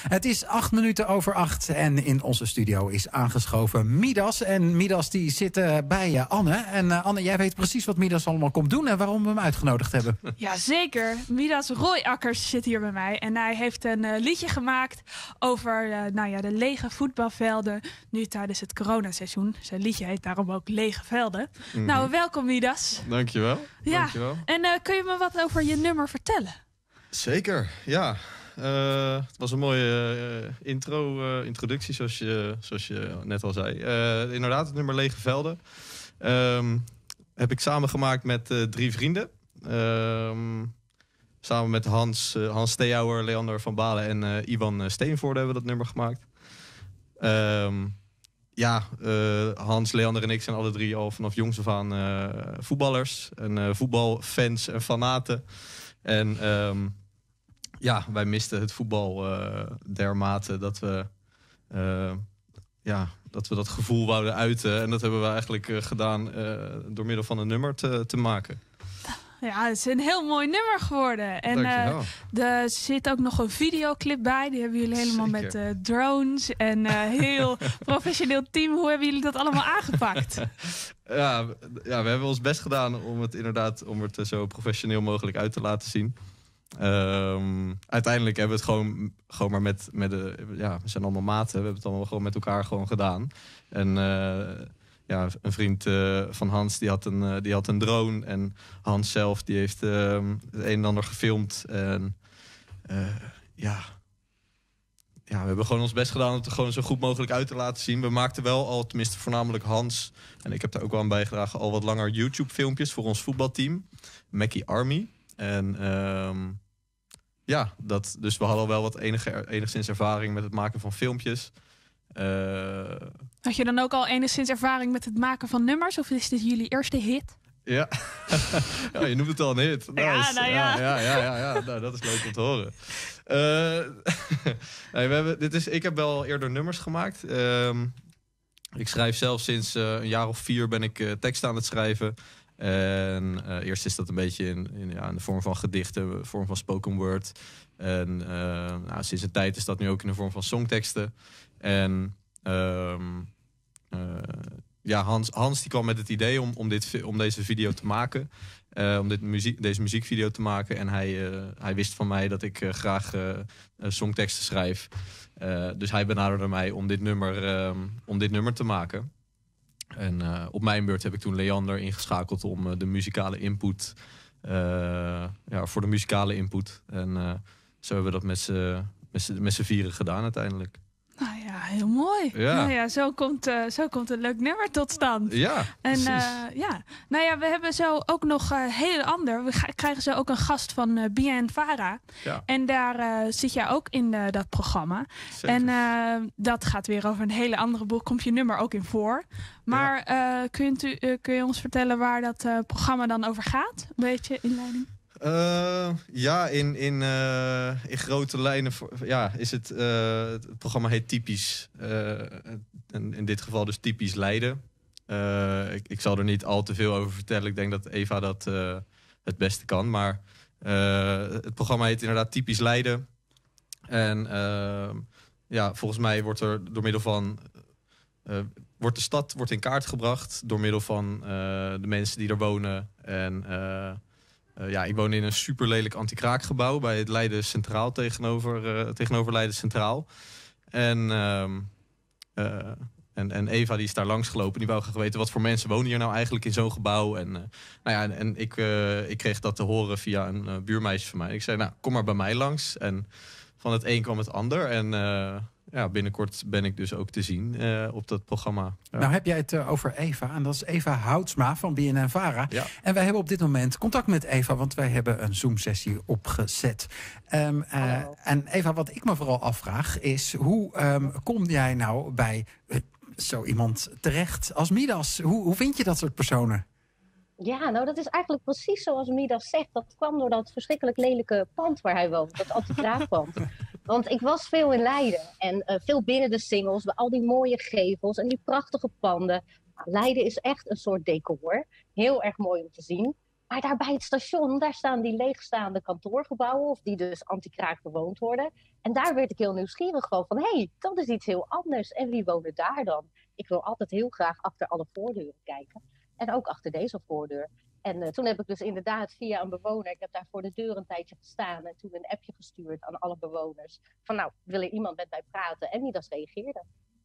Het is 8:08 en in onze studio is aangeschoven Midas. En Midas die zit bij Anne. En Anne, jij weet precies wat Midas allemaal komt doen en waarom we hem uitgenodigd hebben. Jazeker. Midas Royakkers zit hier bij mij. En hij heeft een liedje gemaakt over de lege voetbalvelden nu tijdens het coronaseizoen. Zijn liedje heet daarom ook Lege Velden. Nou, welkom Midas. Dankjewel. Ja. Dankjewel. En kun je me wat over je nummer vertellen? Zeker, ja. Het was een mooie introductie, zoals je net al zei. Inderdaad, het nummer Lege Velden heb ik samengemaakt met 3 vrienden. Samen met Hans Steeuwer, Leander van Balen en Iwan Steenvoorde hebben we dat nummer gemaakt. Hans, Leander en ik zijn alle 3 al vanaf jongs af aan voetballers. En voetbalfans en fanaten. En wij misten het voetbal dermate dat we dat gevoel wouden uiten. En dat hebben we eigenlijk gedaan door middel van een nummer te maken. Ja, het is een heel mooi nummer geworden. En er zit ook nog een videoclip bij. Die hebben jullie helemaal met drones en heel professioneel team. Hoe hebben jullie dat allemaal aangepakt? Ja, we hebben ons best gedaan om het zo professioneel mogelijk uit te laten zien. Uiteindelijk hebben we het gewoon maar we zijn allemaal maten. We hebben het allemaal gewoon met elkaar gedaan. En een vriend van Hans die had een drone. En Hans zelf die heeft het een en ander gefilmd. En we hebben gewoon ons best gedaan om het gewoon zo goed mogelijk uit te laten zien. We maakten wel al, tenminste voornamelijk Hans, en ik heb daar ook wel aan bijgedragen, al wat langer YouTube-filmpjes voor ons voetbalteam. Mackie Army. En dus we hadden al wel wat enigszins ervaring met het maken van filmpjes. Had je dan ook al enigszins ervaring met het maken van nummers? Of is dit jullie eerste hit? Ja, je noemt het al een hit. Nice. Ja. Nou, dat is leuk om te horen. Ik heb wel eerder nummers gemaakt. Ik schrijf zelf sinds een jaar of 4 ben ik tekst aan het schrijven. En eerst is dat een beetje in de vorm van gedichten, in de vorm van spoken word. En sinds een tijd is dat nu ook in de vorm van songteksten. En Hans die kwam met het idee om deze video te maken. Om deze muziekvideo te maken. En hij wist van mij dat ik graag songteksten schrijf. Dus hij benaderde mij om dit nummer te maken. En op mijn beurt heb ik toen Leander ingeschakeld om de muzikale input. Voor de muzikale input. En zo hebben we dat met z'n 4 gedaan uiteindelijk. Nou ja, heel mooi. Ja. Zo komt een leuk nummer tot stand. Ja, en we hebben zo ook nog heel ander. We krijgen zo ook een gast van BNNVARA. Ja. En daar zit jij ook in dat programma. Zeker. En dat gaat weer over een hele andere boek. Komt je nummer ook in voor. Maar kun je ons vertellen waar dat programma dan over gaat? Een beetje inleiding. In grote lijnen is het programma heet Typisch. En in dit geval dus Typisch Leiden. Ik zal er niet al te veel over vertellen. Ik denk dat Eva dat het beste kan. Maar het programma heet inderdaad Typisch Leiden. En volgens mij wordt er door middel van wordt de stad in kaart gebracht door middel van de mensen die er wonen. En ik woon in een super lelijk anti-kraakgebouw bij het Leiden Centraal tegenover Leiden Centraal. En Eva die is daar langs gelopen. Die wou graag weten wat voor mensen wonen hier nou eigenlijk in zo'n gebouw. En ik kreeg dat te horen via een buurmeisje van mij. Ik zei, kom maar bij mij langs. En van het een kwam het ander. En binnenkort ben ik dus ook te zien op dat programma. Ja. Nou heb jij het over Eva. En dat is Eva Houtsma van BNNVARA. Ja. En wij hebben op dit moment contact met Eva. Want wij hebben een Zoom-sessie opgezet. En Eva, wat ik me vooral afvraag is, hoe kom jij nou bij zo iemand terecht als Midas? Hoe vind je dat soort personen? Ja, nou dat is eigenlijk precies zoals Midas zegt. Dat kwam door dat verschrikkelijk lelijke pand waar hij woont. Dat anti-kraakpand. Want ik was veel in Leiden. En veel binnen de singles. Bij al die mooie gevels en die prachtige panden. Leiden is echt een soort decor. Heel erg mooi om te zien. Maar daar bij het station, daar staan die leegstaande kantoorgebouwen, of die dus anti-kraak bewoond worden. En daar werd ik heel nieuwsgierig van, hé, dat is iets heel anders. En wie wonen daar dan? Ik wil altijd heel graag achter alle voordeuren kijken. En ook achter deze voordeur. En toen heb ik dus inderdaad via een bewoner, ik heb daar voor de deur een tijdje gestaan en toen een appje gestuurd aan alle bewoners. Van nou, wil er iemand met mij praten? En Midas reageerde.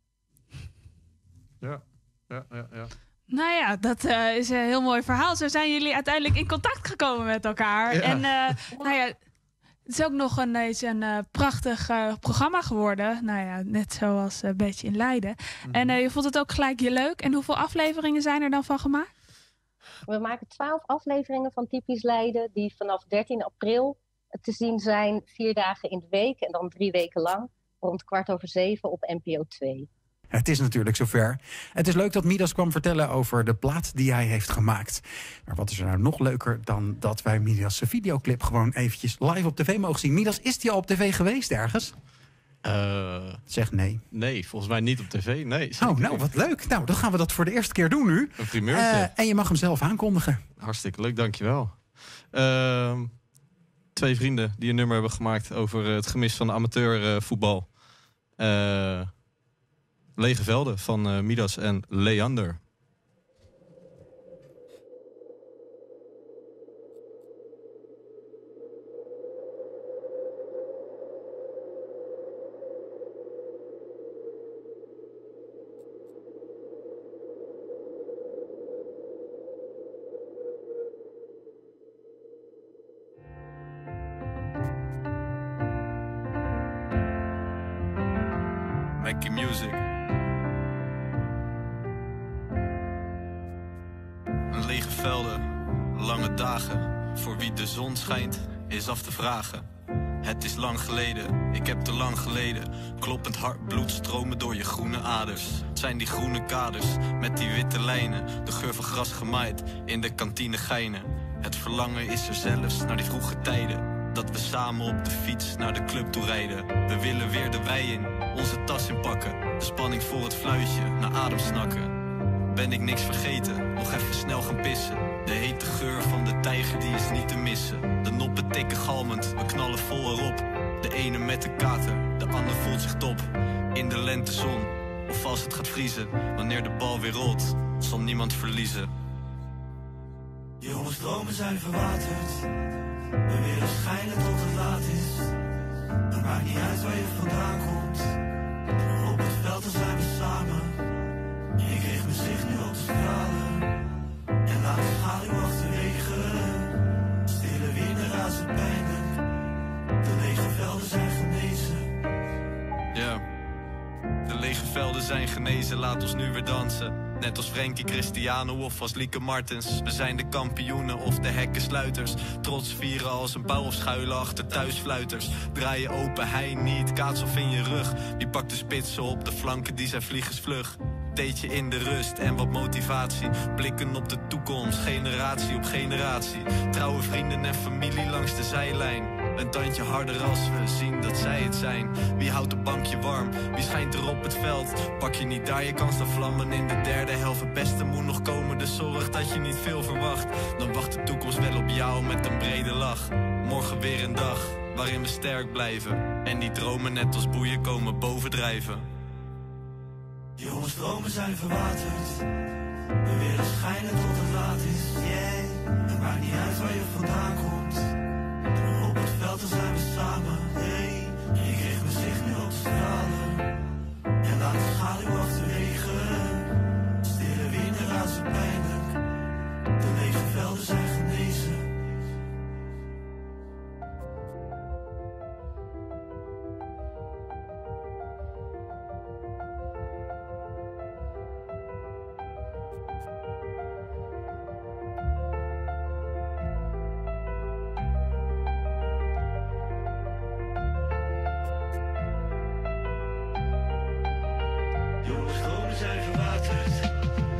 Ja. Nou ja, dat is een heel mooi verhaal. Zo zijn jullie uiteindelijk in contact gekomen met elkaar. Ja. En nou ja, het is ook nog een prachtig programma geworden. Nou ja, net zoals een beetje in Leiden. En je vond het ook gelijk je leuk. En hoeveel afleveringen zijn er dan van gemaakt? We maken 12 afleveringen van Typisch Leiden, die vanaf 13 april te zien zijn, 4 dagen in de week en dan 3 weken lang, rond 6:15 op NPO 2. Het is natuurlijk zover. Het is leuk dat Midas kwam vertellen over de plaat die hij heeft gemaakt. Maar wat is er nou nog leuker dan dat wij Midas' videoclip gewoon eventjes live op tv mogen zien? Midas, is die al op tv geweest ergens? Zeg nee. Nee, volgens mij niet op tv. Nee, nou wat leuk. Nou, dan gaan we dat voor de eerste keer doen nu. Een primeurtje. En je mag hem zelf aankondigen. Hartstikke leuk, dankjewel. 2 vrienden die een nummer hebben gemaakt over het gemis van amateurvoetbal. Lege velden van Midas en Leander. Making music. Lege velden, lange dagen. Voor wie de zon schijnt, is af te vragen. Het is lang geleden, ik heb te lang geleden. Kloppend hart, bloed stromen door je groene aders. Het zijn die groene kaders, met die witte lijnen. De geur van gras gemaaid, in de kantine geinen. Het verlangen is er zelfs, naar die vroege tijden. Dat we samen op de fiets naar de club toe rijden. We willen weer de wei in, onze tas inpakken. De spanning voor het fluitje, naar adem snakken. Ben ik niks vergeten, nog even snel gaan pissen. De hete geur van de tijger, die is niet te missen. De noppen tikken galmend, we knallen vol erop. De ene met de kater, de ander voelt zich top. In de lentezon, of als het gaat vriezen. Wanneer de bal weer rolt, zal niemand verliezen. Jongens, dromen zijn verwaterd. We willen schijnen tot het laat is. Het maakt niet uit waar je vandaan komt. Op het veld dan zijn we samen. Ik richt mijn zicht nu op de stralen. En laat de schaduw achterwege. Stille winden razen pijnlijk. De lege velden zijn genezen. Ja, de lege velden zijn genezen. Laat ons nu weer dansen. Net als Frenkie Cristiano of als Lieke Martens. We zijn de kampioenen of de hekkensluiters. Trots vieren als een pauw of schuilen achter thuisfluiters. Draai je open, hij niet, kaats of in je rug. Wie pakt de spitsen op, de flanken die zijn vliegensvlug. Theetje in de rust en wat motivatie. Blikken op de toekomst, generatie op generatie. Trouwe vrienden en familie langs de zijlijn. Een tandje harder als we zien dat zij het zijn. Wie houdt een bankje warm, wie schijnt er op het veld. Pak je niet daar je kans, dan vlammen in de derde helft. Het beste moet nog komen, dus zorg dat je niet veel verwacht. Dan wacht de toekomst wel op jou met een brede lach. Morgen weer een dag waarin we sterk blijven. En die dromen net als boeien komen bovendrijven. Jongens, dromen zijn verwaterd. We willen schijnen tot het laat is. Yeah. Het maakt niet uit waar je vandaan komt. Op het veld dan zijn we samen. Hey. Ik richt mijn zicht nu op de stralen. En laat de schaduw achterwege. Stille winden razen pijnlijk. De lege velden zijn genezen. Jongens, dromen zijn verwaterd.